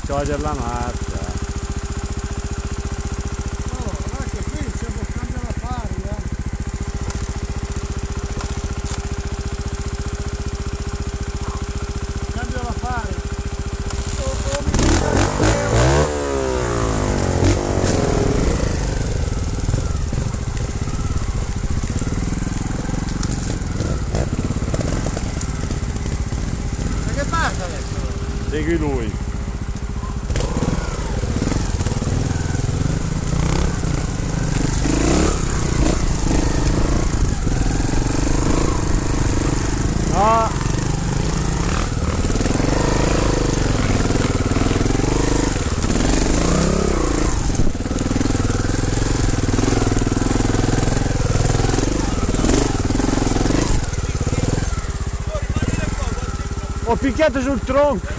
togliere la marcia. Oh, anche qui c'è un cambio da fare, Cambio da fare. Che parte adesso? Segui lui. No. Ho picchiato sul tronco.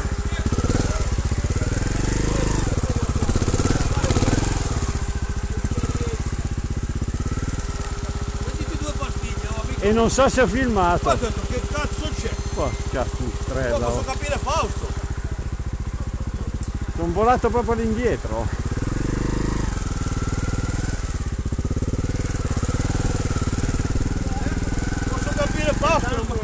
E non so se ho filmato. Ma detto, che cazzo c'è? Oh, cazzo di strella. Posso capire Fausto. Sono volato proprio all'indietro. Posso capire Fausto.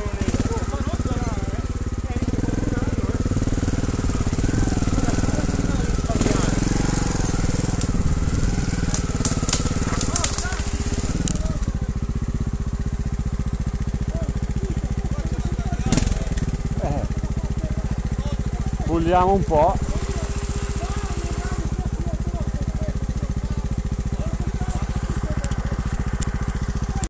Puliamo un po'.